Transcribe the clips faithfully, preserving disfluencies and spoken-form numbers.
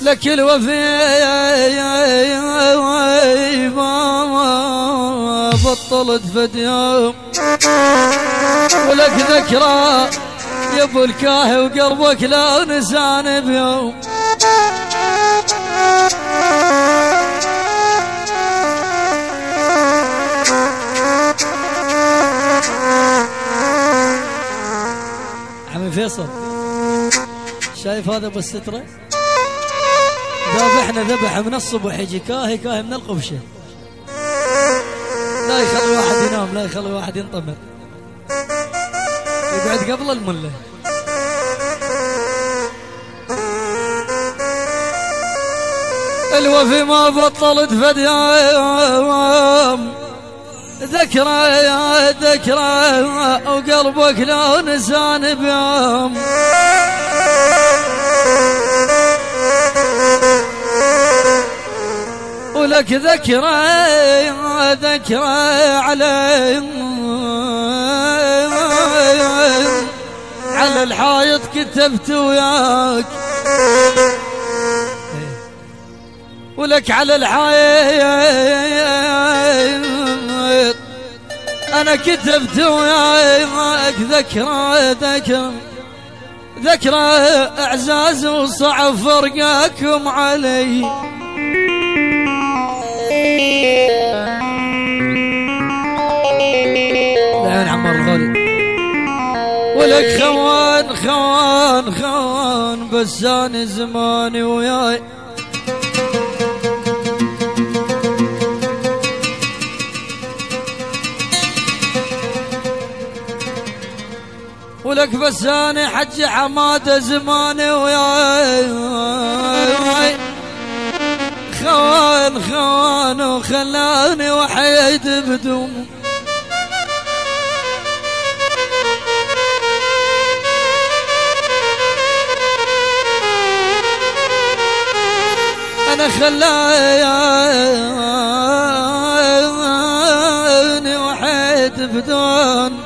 لك الوفي ما بطلت فد يوم، ولك ذكرى يا ابو الكاهي وقلبك لا نسان بيوم. عمي فيصل شايف هذا ابو الستره ذابحنا ذبح من الصبح يجي كاهي كاهي من القفشه، لا يخلي واحد ينام لا يخلي واحد ينطمر، يقعد قبل المله. الوفي ما بطلت فد يوم، ذكرى يا ذكرى وقلبك لا نسان بيوم. ولك ذكرى ذكرى على على الحائط كتبت وياك، ولك على الحائط أنا كتبت وياك ذكرى ذكرى ذكرى إعزاز وصعب فرقاكم علي. لعين عمار الغالي. ولك خوان خوان خوان بس أنا زماني وياي، ولك بس أنا حج حماده زماني وياي. خوان خوان وخلاني وحيد بدون، أنا خلاني وحيد بدون.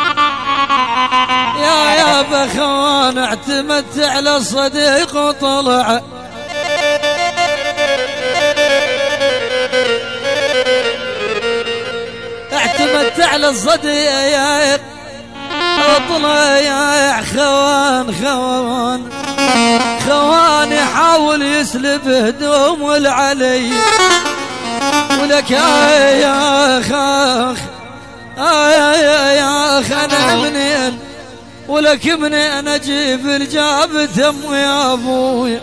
يا يا بخوان اعتمدت على الصديق وطلع، اعتمدت على الصديق وطلع. يا خوان خوان خوان يحاول يسلب هدوم العلي. ولك يا خاخ يا يا اخ انا منين، ولك منين اجيب الجاب ثم يا ابوي.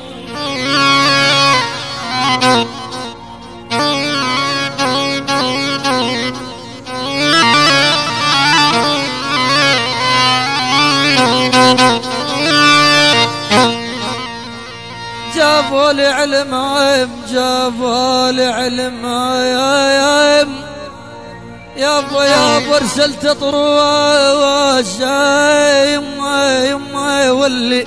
جابوا لي علم جابوا لي علم يا يا يا ابو يا ابو ارسلت طروش يما يما ولي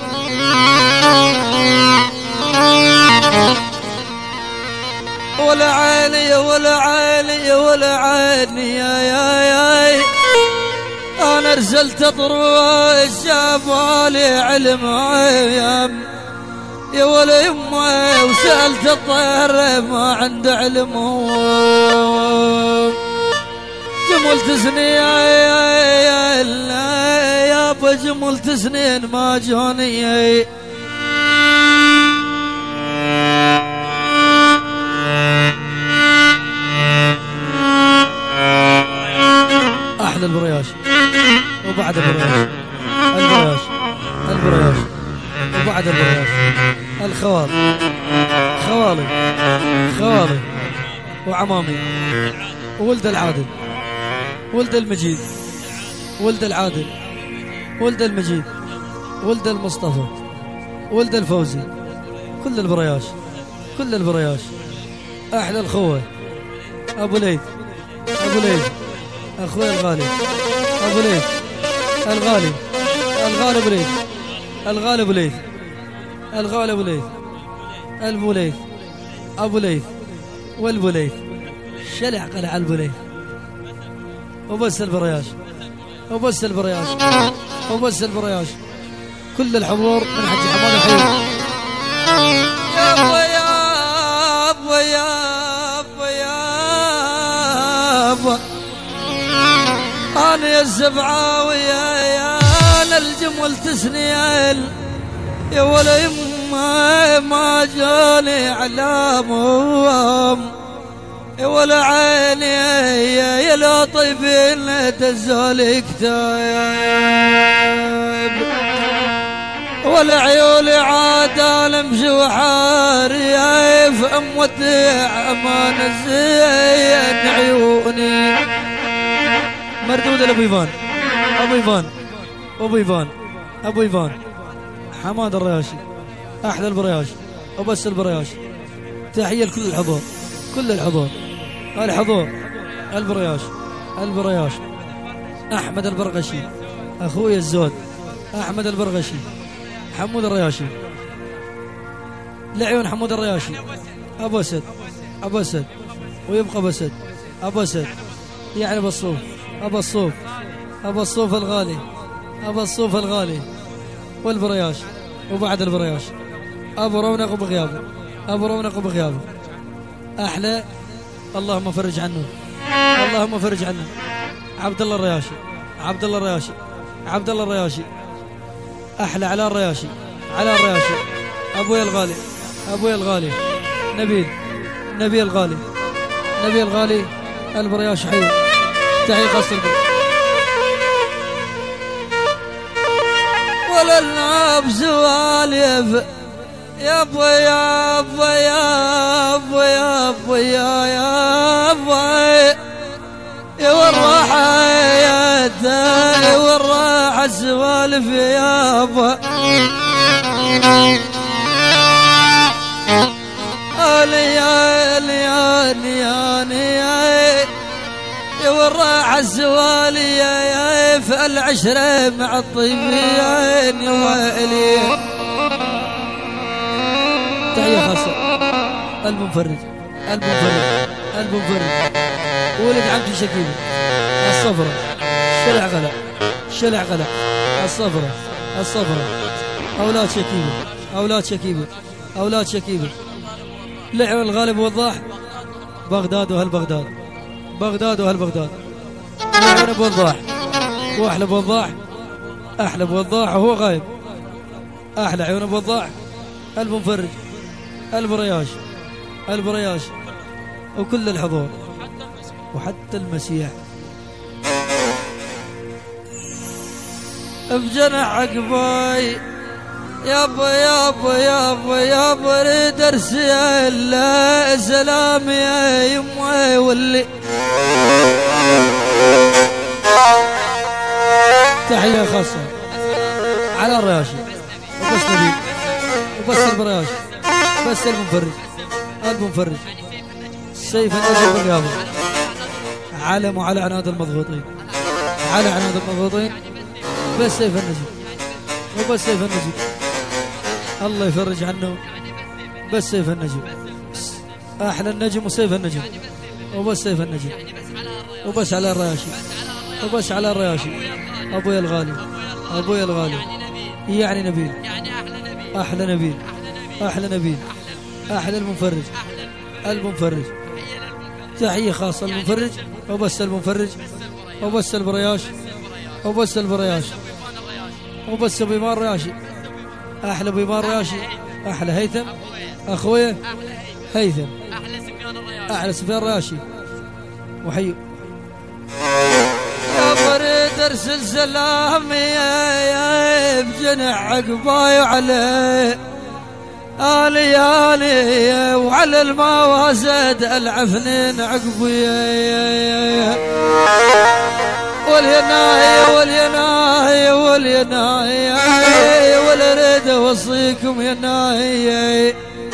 ولا عيني ولا عيني ولا عيني يا يا يا انا ارسلت طروش جابوا لي علم يا يا ولا يما وسألت الطير ما عنده علم. جملت سنين يا يا ابو جملت سنين ما جوني. احلى البرياش وبعد البرياش البرياش البرياش وبعد البرياش الخوال خوالي خوالي وعمامي وولد العادل ولد المجيد ولد العادل ولد المجيد ولد المصطفى ولد الفوزي، كل البرياش كل البرياش. احلى الخوه ابو ليث ابو ليث اخوي الغالي ابو ليث الغالي الغالي ابو ليث الغالي ابو ليث الغالي ابو ليث البو ليث ابو ليث والبو ليث شلع قلع البو ليث وبس البرياش وبس البرياش وبس البرياش. كل الحضور من حج حماد الحيوي. السبعة ويا الجم والتسنيل يا ولا يما ما جاني علامهم يا ولا عيني يا لا طيبين تزال كتاب ولا عيولي عاد امشي وحاري في اموتي امان الزين عيوني مردود لابو ايفان ابو ايفان ابو ايفان ابو ايفان حماد الرياشي احلى البرياش وبس البرياش. تحيه لكل الحضور كل الحضور الحضور البرياش البرياش احمد البرغشي اخوي الزود احمد البرغشي حمود الرياشي لعيون حمود الرياشي ابو اسد ابو اسد ويبقى ابو اسد ابو اسد يعني ابو الصوف ابو الصوف ابو الصوف الغالي ابو الصوف الغالي والبرياش وبعد البرياش ابو رونق وبغيابه ابو رونق وبغيابه احلى. اللهم فرج عنه اللهم فرج عنه عبد الله الرياشي عبد الله الرياشي عبد الله الرياشي احلى على الرياشي على الرياشي ابويا الغالي ابويا الغالي نبيل نبيل الغالي نبيل الغالي البرياش حي تحيه قصر ولا النبز واليف يا ابوي يا ابوي يا ابوي يا ابوي يا ابوي يا والراحة يا داي والراحة سوالف يا ابوي يا يا يا يا يا والراحة سوالي يا في العشرة مع الطيبين يا ويلي. تحية خاصة المنفرج المنفرج المنفرج ولد عمتي شكيبة الصفرة شلع غلع شلع غلع الصفرة الصفرة أولاد شكيبة أولاد شكيبة أولاد شكيبة لعب الغالب وضاح بغداد وهل بغداد بغداد وهل بغداد لعب بوضاح واحلى بوضاح أحلى بوضاح وهو غايب أحلى عيون بوضاح المنفرج البرياش البرياش وكل الحضور وحتى المسيح بجنح عقباي يابا يابا يابا يابا ريد ارسل سلام يا يمي واللي تحية خاصة على الرياشي وبس نبيل وبس البرياش بس المنفرج المنفرج سيف النجم بالرياضة علم وعلى عناد المضغوطين على عناد المضغوطين بس سيف النجم وبس سيف النجم الله يفرج عنه بس سيف النجم احلى النجم وسيف النجم وبس سيف النجم وبس على الرياشي وبس على الرياشي ابويا الغالي ابويا الغالي يعني نبيل احلى نبيل احلى نبيل احلى المنفرج المنفرج تحية خاصة المنفرج وبس المنفرج وبس البرياش وبس البرياش وبس بيمار رياشي احلى بيمار رياشي احلى هيثم اخويا هيثم احلى سفيان رياشي وحي يا بريد ارسل سلامي يا بجنح عقباي وعليه آلي آلي وعلى المواسد العفنين عقبي واليناي واليناي واليناي ولا ريد اوصيكم يناي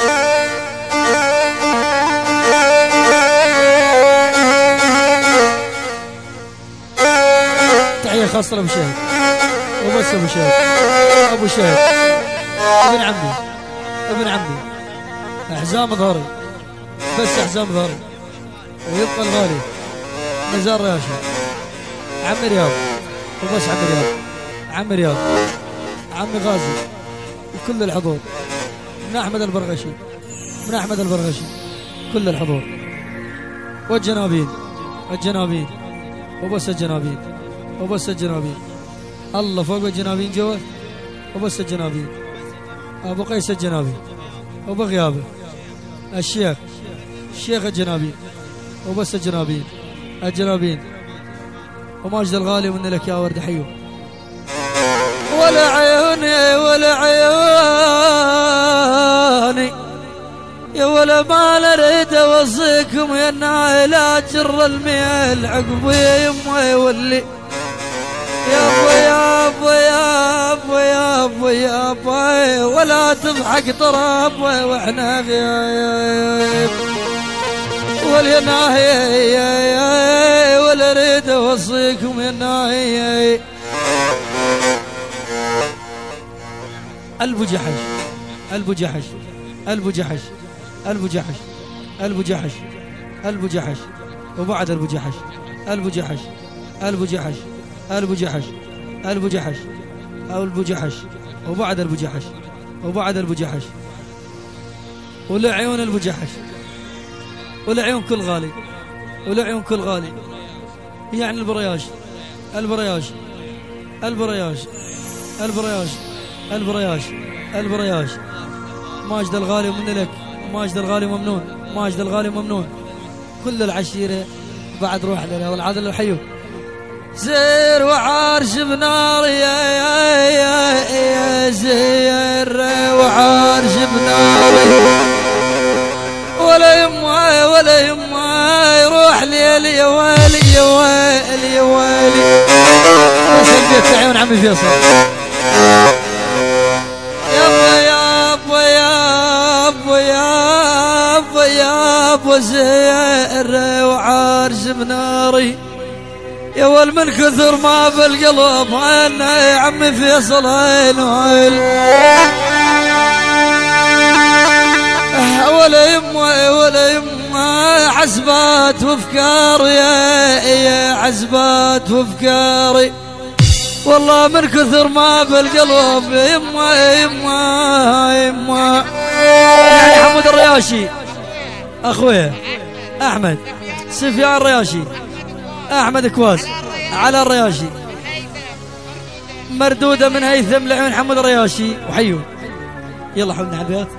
تحية خاصة لأبو شهد وبس أبو شهد أبو شهد ابن عمي ابن عمي حزام ظهري بس حزام ظهري ويبقى الغالي نزار رياشي عم رياض وبس عم رياض عم رياض عم غازي وكل الحضور من أحمد البرغشي من أحمد البرغشي كل الحضور والجنابين الجنابين وبس الجنابين وبس الجنابين. الله فوق الجنابين جوا وبس الجنابين. أبو قيس الجنابي وبغيابه الشيخ الشيخ الجنابي وبس الجنابين الجنابين. وماجد الغالي ومن لك يا ورد حيو. ولا عيوني ولا عيوني يا ولا ما نريد اوصيكم يا الناي لا جر الميل عقبي يما يولي يا ابو يا ابو يا ابو يا ابو يا ابو ولا تضحك طراب واحنا غياب والناي ولا اريد اوصيكم يا الناي. البو جحش البو جحش البو جحش البو جحش البو جحش البو جحش وبعد البو جحش البو جحش البو جحش البو جحش البو جحش او البو جحش وبعد البو جحش وبعد البو جحش ولعيون البو جحش ولعيون كل غالي ولعيون كل غالي. يعني البرياش البرياش البرياش البرياش البرياش البرياش. ماجد الغالي ومن لك ماجد الغالي ممنون ماجد الغالي ممنون. كل العشيرة بعد روح لنا والعادل الحيو. زير وعارش بنار يا يا يا, يا زير وعارش بنار ولا يما ولا يما يروح ليل يا ويلي يا ويلي يا ويلي. سلبيت عيون عمي فيصل يا ابو يا ابو يا ابو يا ابو زير وعارش بناري يا ول من كثر ما بالقلب انا يا عمي فيصل هيل ولا يما ولا يما حسبات وافكار يا يا حسبات وافكاري والله من كثر ما بالقلب يما يما يما. يعني حمود الرياشي اخويا احمد سفيان الرياشي احمد كواس على الرياشي مردوده من هيثم لعيون حمود الرياشي وحيو. يلا حولنا على البيت.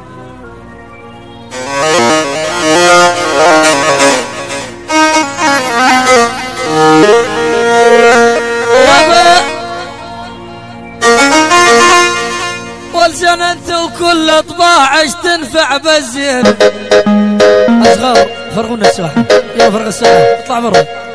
والجننت وكل اطباعش تنفع بالزين. اصغر فرغونا الساحه يلا فرغ الساحه اطلع برا.